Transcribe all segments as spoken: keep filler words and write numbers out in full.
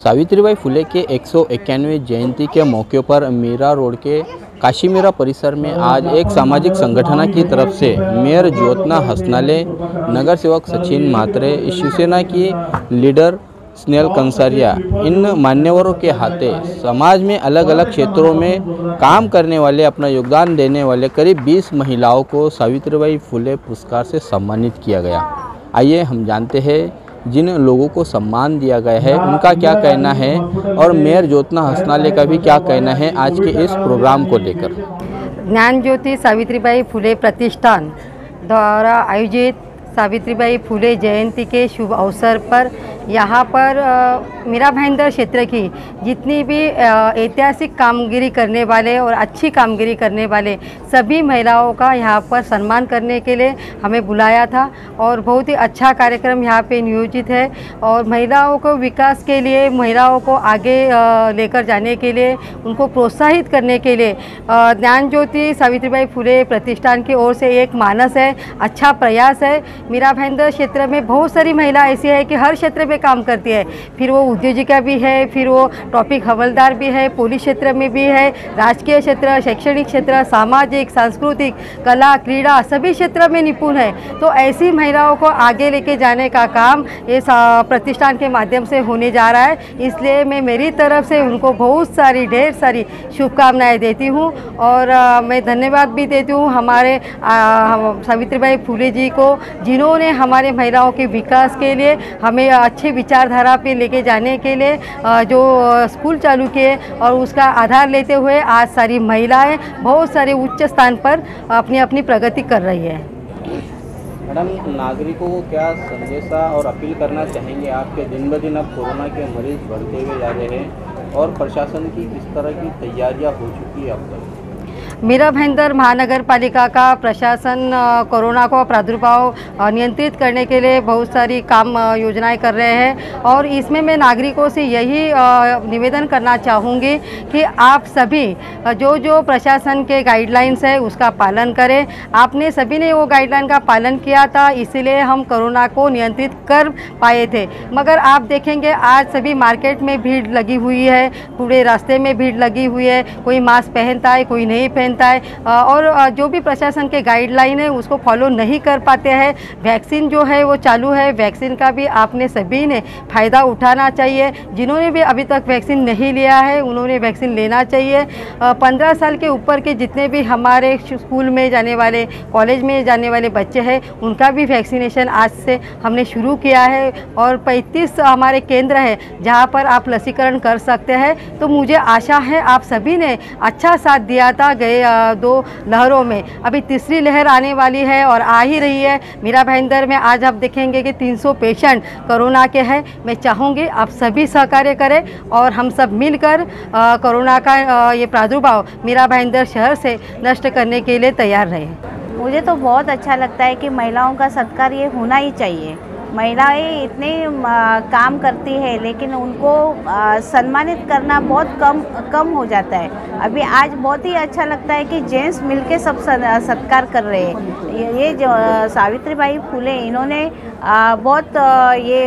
सावित्रीबाई फुले के एक सौ इक्यानवें जयंती के मौके पर मीरा रोड के काशीमीरा परिसर में आज एक सामाजिक संगठन की तरफ से मेयर ज्योत्ना हसनाले, नगर सेवक सचिन म्हात्रे, शिवसेना की लीडर स्नेहल कंसारिया, इन मान्यवरों के हाथे समाज में अलग अलग क्षेत्रों में काम करने वाले, अपना योगदान देने वाले करीब बीस महिलाओं को सावित्रीबाई फुले पुरस्कार से सम्मानित किया गया। आइए हम जानते हैं जिन लोगों को सम्मान दिया गया है उनका क्या कहना है और मेयर ज्योत्ना हसनाले का भी क्या कहना है आज के इस प्रोग्राम को लेकर। ज्ञान ज्योति सावित्रीबाई फुले प्रतिष्ठान द्वारा आयोजित सावित्रीबाई फुले जयंती के शुभ अवसर पर यहाँ पर मीरा भाईंदर क्षेत्र की जितनी भी ऐतिहासिक कामगिरी करने वाले और अच्छी कामगिरी करने वाले सभी महिलाओं का यहाँ पर सम्मान करने के लिए हमें बुलाया था और बहुत ही अच्छा कार्यक्रम यहाँ पे नियोजित है। और महिलाओं को विकास के लिए, महिलाओं को आगे लेकर जाने के लिए, उनको प्रोत्साहित करने के लिए ज्ञान ज्योति सावित्रीबाई फुले प्रतिष्ठान की ओर से एक मानस है, अच्छा प्रयास है। मीरा भाईंदर क्षेत्र में बहुत सारी महिला ऐसी है कि हर क्षेत्र में काम करती है, फिर वो उद्योजिका भी है, फिर वो टॉपिक हवलदार भी है, पुलिस क्षेत्र में भी है, राजकीय क्षेत्र, शैक्षणिक क्षेत्र, सामाजिक, सांस्कृतिक, कला, क्रीड़ा सभी क्षेत्र में निपुण है। तो ऐसी महिलाओं को आगे लेके जाने का काम इस प्रतिष्ठान के माध्यम से होने जा रहा है। इसलिए मैं मेरी तरफ से उनको बहुत सारी ढेर सारी शुभकामनाएं देती हूँ और आ, मैं धन्यवाद भी देती हूँ हमारे सावित्रीबाई फुले जी को, जिन्होंने हमारे महिलाओं के विकास के लिए हमें अच्छे विचारधारा पे लेके जाने के लिए जो स्कूल चालू किए और उसका आधार लेते हुए आज सारी महिलाएं बहुत सारे उच्च स्थान पर अपनी अपनी प्रगति कर रही है। मैडम, नागरिकों को क्या संदेशा और अपील करना चाहेंगे आपके? दिन ब दिन अब कोरोना के मरीज बढ़ते हुए जा रहे हैं और प्रशासन की किस तरह की तैयारियां हो चुकी है अब तक? मीरा भाईंदर महानगर पालिका का प्रशासन कोरोना को प्रादुर्भाव नियंत्रित करने के लिए बहुत सारी काम योजनाएं कर रहे हैं और इसमें मैं नागरिकों से यही निवेदन करना चाहूँगी कि आप सभी जो जो प्रशासन के गाइडलाइंस है उसका पालन करें। आपने सभी ने वो गाइडलाइन का पालन किया था, इसीलिए हम कोरोना को नियंत्रित कर पाए थे। मगर आप देखेंगे आज सभी मार्केट में भीड़ लगी हुई है, पूरे रास्ते में भीड़ लगी हुई है, कोई मास्क पहनता है, कोई नहीं पहनता है और जो भी प्रशासन के गाइडलाइन है उसको फॉलो नहीं कर पाते हैं। वैक्सीन जो है वो चालू है, वैक्सीन का भी आपने सभी ने फ़ायदा उठाना चाहिए। जिन्होंने भी अभी तक वैक्सीन नहीं लिया है उन्होंने वैक्सीन लेना चाहिए। पंद्रह साल के ऊपर के जितने भी हमारे स्कूल में जाने वाले, कॉलेज में जाने वाले बच्चे हैं उनका भी वैक्सीनेशन आज से हमने शुरू किया है और पैंतीस हमारे केंद्र हैं जहाँ पर आप लसीकरण कर सकते हैं। तो मुझे आशा है आप सभी ने अच्छा साथ दिया था गए दो लहरों में। अभी तीसरी लहर आने वाली है और आ ही रही है। मीरा भाईंदर में आज आप देखेंगे कि तीन सौ पेशेंट कोरोना के हैं। मैं चाहूँगी आप सभी सहकार्य करें और हम सब मिलकर कोरोना का आ, ये प्रादुर्भाव मीरा भाईंदर शहर से नष्ट करने के लिए तैयार रहें। मुझे तो बहुत अच्छा लगता है कि महिलाओं का सत्कार ये होना ही चाहिए। महिलाएं इतने काम करती है लेकिन उनको आ, सम्मानित करना बहुत कम कम हो जाता है। अभी आज बहुत ही अच्छा लगता है कि जेंट्स मिलके सब सत्कार कर रहे हैं। ये, ये जो सावित्रीबाई फुले इन्होंने आ, बहुत आ, ये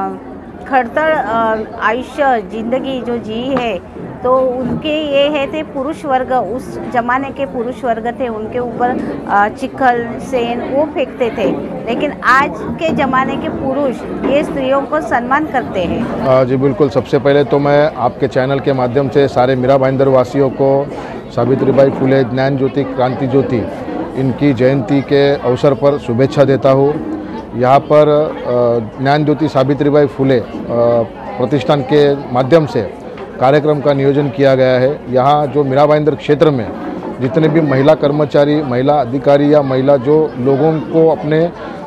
खड़तर आयुष्य ज़िंदगी जो जी है, तो उनके ये है थे पुरुष वर्ग, उस जमाने के पुरुष वर्ग थे, उनके ऊपर चिखल सेन वो फेंकते थे, लेकिन आज के ज़माने के पुरुष ये स्त्रियों को सम्मान करते हैं। जी बिल्कुल। सबसे पहले तो मैं आपके चैनल के माध्यम से सारे मीरा भाईंदर वासियों को सावित्रीबाई फुले ज्ञान ज्योति क्रांति ज्योति इनकी जयंती के अवसर पर शुभेच्छा देता हूँ। यहाँ पर ज्ञान ज्योति सावित्रीबाई फुले प्रतिष्ठान के माध्यम से कार्यक्रम का नियोजन किया गया है। यहाँ जो मीरा भाईंदर क्षेत्र में जितने भी महिला कर्मचारी, महिला अधिकारी या महिला जो लोगों को अपने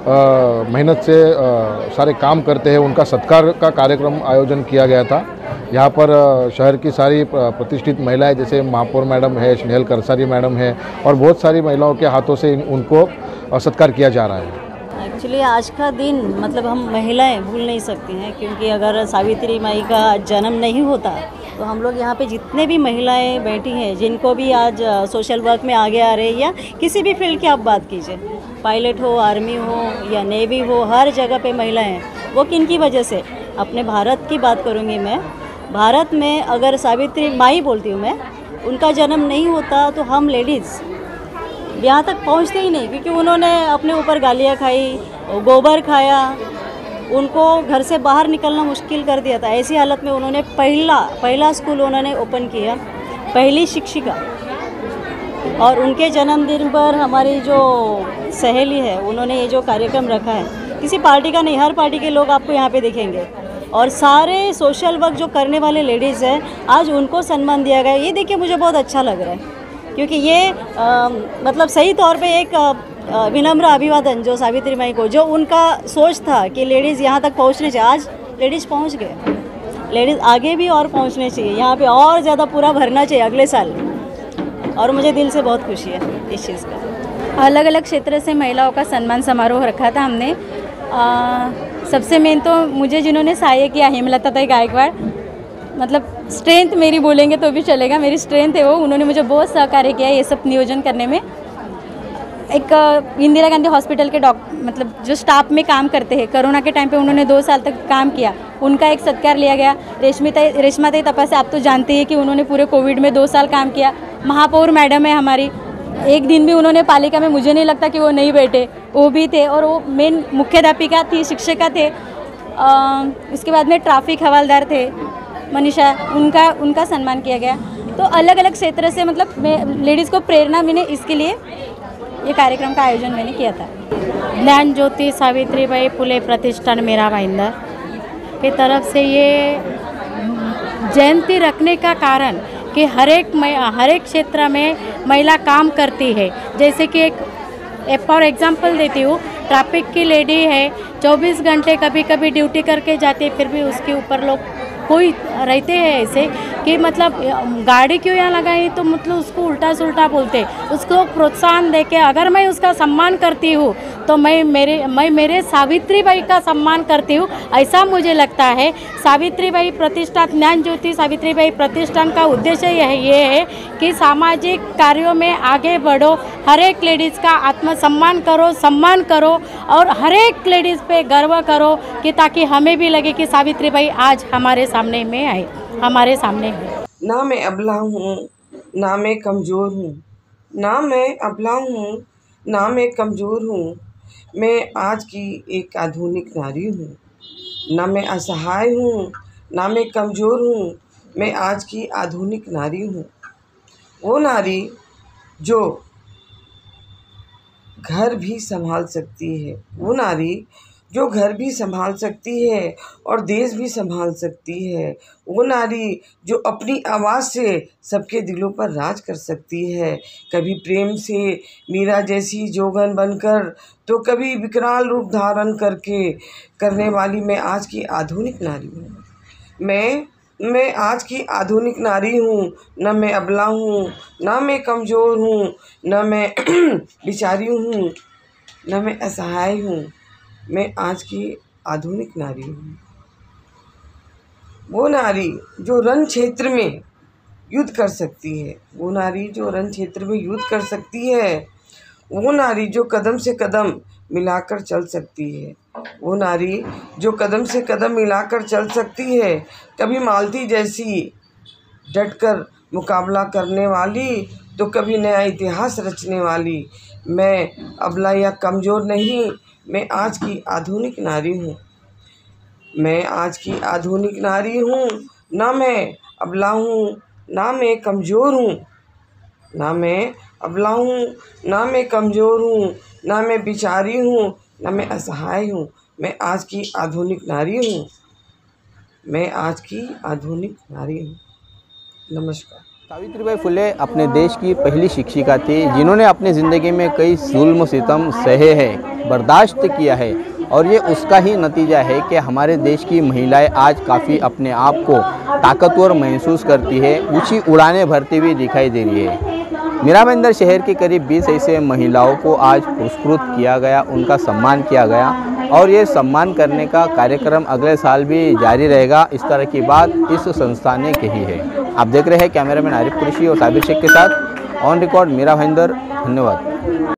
मेहनत से आ, सारे काम करते हैं उनका सत्कार का कार्यक्रम आयोजन किया गया था। यहाँ पर शहर की सारी प्रतिष्ठित महिलाएं जैसे महापौर मैडम है, स्नेहल कंसारी मैडम है और बहुत सारी महिलाओं के हाथों से उनको सत्कार किया जा रहा है। एक्चुअली आज का दिन मतलब हम महिलाएं भूल नहीं सकती हैं, क्योंकि अगर सावित्री माई का जन्म नहीं होता तो हम लोग यहाँ पे जितने भी महिलाएं बैठी हैं, जिनको भी आज सोशल वर्क में आगे आ रहे हैं या किसी भी फील्ड की आप बात कीजिए, पायलट हो, आर्मी हो या नेवी हो, हर जगह पे महिलाएं हैं। वो किन की वजह से? अपने भारत की बात करूँगी मैं भारत में अगर सावित्री माई बोलती हूँ मैं, उनका जन्म नहीं होता तो हम लेडीज़ यहाँ तक पहुँचते ही नहीं, क्योंकि उन्होंने अपने ऊपर गालियाँ खाई, गोबर खाया, उनको घर से बाहर निकलना मुश्किल कर दिया था। ऐसी हालत में उन्होंने पहला पहला स्कूल उन्होंने ओपन किया, पहली शिक्षिका। और उनके जन्मदिन पर हमारी जो सहेली है उन्होंने ये जो कार्यक्रम रखा है, किसी पार्टी का नहीं, हर पार्टी के लोग आपको यहाँ पे दिखेंगे, और सारे सोशल वर्क जो करने वाले लेडीज़ हैं आज उनको सम्मान दिया गया। ये देखिए मुझे बहुत अच्छा लग रहा है, क्योंकि ये आ, मतलब सही तौर पे एक आ, विनम्र अभिवादन जो सावित्री माई को, जो उनका सोच था कि लेडीज़ यहाँ तक पहुँचने चाहिए, आज लेडीज़ पहुँच गए। लेडीज़ आगे भी और पहुँचने चाहिए, यहाँ पे और ज़्यादा पूरा भरना चाहिए अगले साल, और मुझे दिल से बहुत खुशी है इस चीज़ का। अलग अलग क्षेत्र से महिलाओं का सम्मान समारोह रखा था हमने। आ, सबसे मेन तो मुझे जिन्होंने सहायता किया, हेमलता ताई गायकवाड़, मतलब स्ट्रेंथ मेरी बोलेंगे तो भी चलेगा, मेरी स्ट्रेंथ है वो। उन्होंने मुझे बहुत सहकार्य किया ये सब नियोजन करने में। एक इंदिरा गांधी हॉस्पिटल के डॉक्टर, मतलब जो स्टाफ में काम करते हैं, कोरोना के टाइम पे उन्होंने दो साल तक काम किया, उनका एक सत्कार लिया गया। रेशमिता रेशमा ताई तपासे, आप तो जानते हैं कि उन्होंने पूरे कोविड में दो साल काम किया। महापौर मैडम है हमारी, एक दिन भी उन्होंने पालिका में, मुझे नहीं लगता कि वो नहीं बैठे, वो भी थे, और वो मेन मुख्याध्यापिका थी, शिक्षिका थे। आ, उसके बाद में ट्रैफिक हवलदार थे मनीषा, उनका उनका सम्मान किया गया। तो अलग अलग क्षेत्र से मतलब लेडीज़ को प्रेरणा मिले, इसके लिए ये कार्यक्रम का आयोजन मैंने किया था। ज्ञान ज्योति सावित्रीबाई फुले प्रतिष्ठान मीरा भाईंदर की तरफ से ये जयंती रखने का कारण कि हर एक हर एक क्षेत्र में महिला काम करती है। जैसे कि एक फॉर एग्जांपल देती हूँ, ट्रैफिक की लेडी है, चौबीस घंटे कभी कभी ड्यूटी करके जाती है, फिर भी उसके ऊपर लोग कोई रहते हैं ऐसे कि मतलब गाड़ी क्यों यहाँ लगाई, तो मतलब उसको उल्टा सुल्टा बोलते, उसको प्रोत्साहन देके अगर मैं उसका सम्मान करती हूँ तो मैं मेरे मैं मेरे सावित्रीबाई का सम्मान करती हूँ, ऐसा मुझे लगता है। सावित्रीबाई प्रतिष्ठान, ज्ञान ज्योति सावित्रीबाई प्रतिष्ठान का उद्देश्य यह ये है कि सामाजिक कार्यों में आगे बढ़ो, हर एक लेडीज़ का आत्मसम्मान करो, सम्मान करो, और हर एक लेडीज़ पे गर्व करो, कि ताकि हमें भी लगे कि सावित्रीबाई आज हमारे सामने में आए, हमारे सामने है। ना मैं अबला हूँ, ना मैं कमज़ोर हूँ, ना मैं अबला हूँ, ना मैं कमज़ोर हूँ, मैं आज की एक आधुनिक नारी हूँ। ना मैं असहाय हूँ, ना मैं कमज़ोर हूँ, मैं आज की आधुनिक नारी हूँ। वो नारी जो घर भी संभाल सकती है, वो नारी जो घर भी संभाल सकती है और देश भी संभाल सकती है, वो नारी जो अपनी आवाज़ से सबके दिलों पर राज कर सकती है। कभी प्रेम से मीरा जैसी जोगन बनकर, तो कभी विकराल रूप धारण करके करने वाली मैं आज की आधुनिक नारी हूँ। मैं मैं आज की आधुनिक नारी हूँ। न मैं अबला हूँ, न मैं कमज़ोर हूँ, न मैं बिचारी हूँ, न मैं असहाय हूँ, मैं आज की आधुनिक नारी हूँ। वो नारी जो रण क्षेत्र में युद्ध कर सकती है, वो नारी जो रण क्षेत्र में युद्ध कर सकती है, वो नारी जो कदम से कदम मिलाकर चल सकती है, वो नारी जो कदम से कदम मिलाकर चल सकती है, कभी मालती जैसी डटकर मुकाबला करने वाली, तो कभी नया इतिहास रचने वाली। मैं अबला या कमज़ोर नहीं, मैं आज की आधुनिक नारी हूँ। मैं आज की आधुनिक नारी हूँ। ना मैं अबला हूँ, ना मैं कमज़ोर हूँ, ना मैं अबला हूँ, ना मैं कमज़ोर हूँ, ना मैं बिचारी हूँ, ना मैं असहाय हूँ, मैं आज की आधुनिक नारी हूँ। मैं आज की आधुनिक नारी हूँ। नमस्कार। सावित्रीबाई फुले अपने देश की पहली शिक्षिका थी, जिन्होंने अपनी ज़िंदगी में कई जुल्म सितम सहे हैं, बर्दाश्त किया है, और ये उसका ही नतीजा है कि हमारे देश की महिलाएं आज काफ़ी अपने आप को ताकतवर महसूस करती है, ऊंची उड़ानें भरती हुई दिखाई दे रही है। मीरा भाईंदर शहर की करीब बीस ऐसे महिलाओं को आज पुरस्कृत किया गया, उनका सम्मान किया गया, और ये सम्मान करने का कार्यक्रम अगले साल भी जारी रहेगा। इस तरह की बात इस संस्था ने कही है। आप देख रहे हैं कैमरामैन आरिफ कुरैशी और साबिर शेख के साथ ऑन रिकॉर्ड मीरा भाईंदर। धन्यवाद।